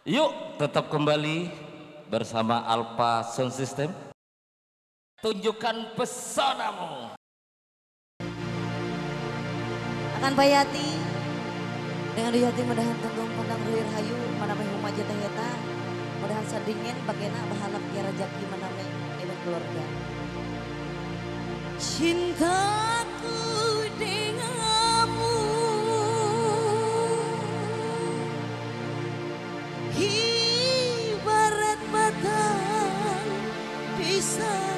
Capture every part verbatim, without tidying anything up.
Yuk tetap kembali bersama Alpha Sound System. Tunjukkan pesonamu. Akan Bayati dengan Duyati mudahan tenggung pandang ruir hayu manameh humaja teheta mudahan sadingin bagena bahalap kira jaki manameh dengan keluarga. Cintaku denganmu ibarat batang pisang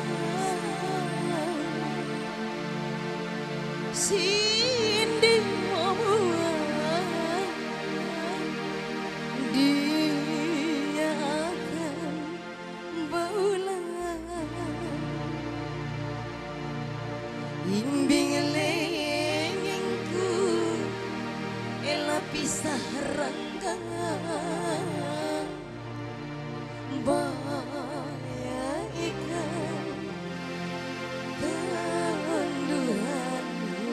sindi membuat dia akan berulang imbing lengengku ela pisah ranggang baya ikan tanduhan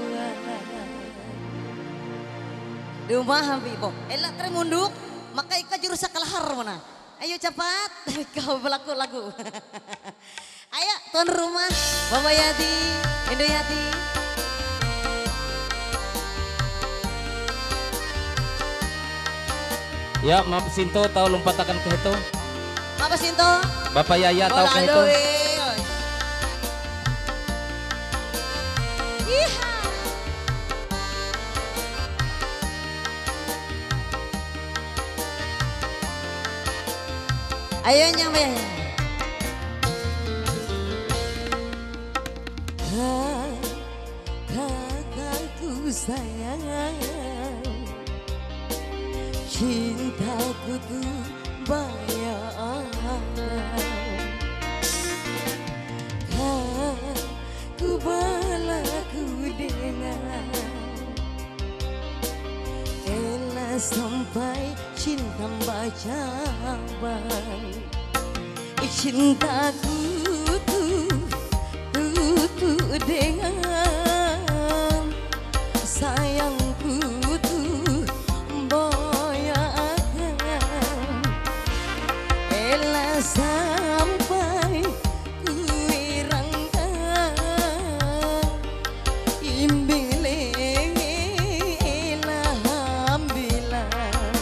di rumah hampi po elak termunduk maka ika jurus sakalahar mana ayo cepat kau berlaku lagu ayo tuan rumah Bapak Yati Indo Yati Ya, Mama Sinto tahu lompatakan ke itu. apa Sinto Bapak Yaya tahu ke itu. Ayo nyampe. Kakakku sayang, cintaku tuh banyak. Ku balaku dengan ela sampai cinta baca cintaku tuh tuh tuh dengan sayangku tuh boyakan ela sampai ku irangkan imbing ela ambilan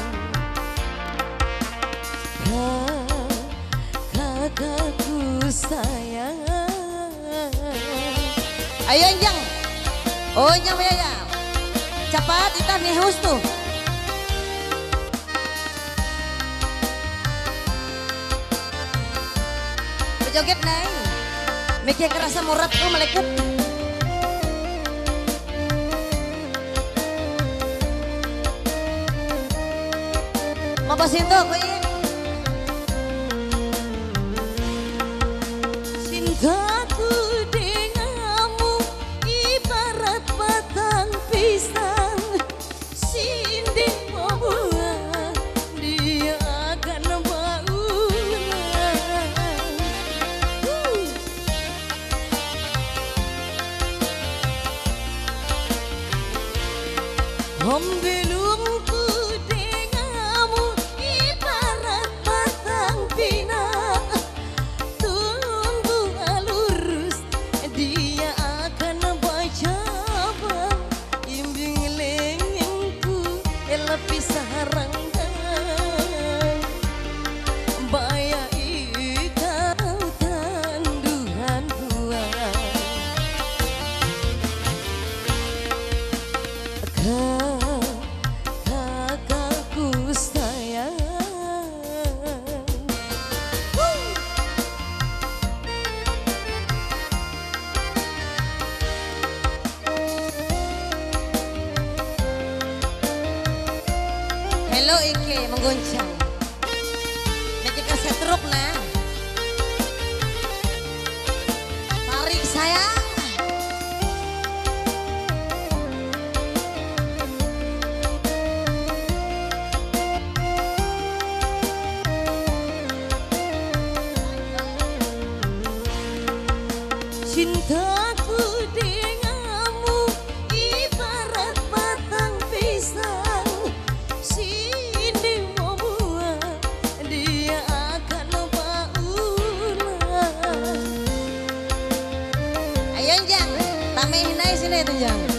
kakakku sayang. Ayo Jang, oh Jang ya, cepat kita nih hus tuh. Berjoget nih, mikir kerasa murad tuh melekut. Mau pasin tuh, gue. Cintaku denganmu ibarat batang pisang sindi membuat dia akan berulang uh. Om belumku denganmu ibarat batang pinang pisah ranggang baya ikau tanduhan buah kakakku sayang. Hello Ike mengguncang nanti kaset truk nah tarik sayang cintaku denganmu ibarat batang pisang sini membuat panjang.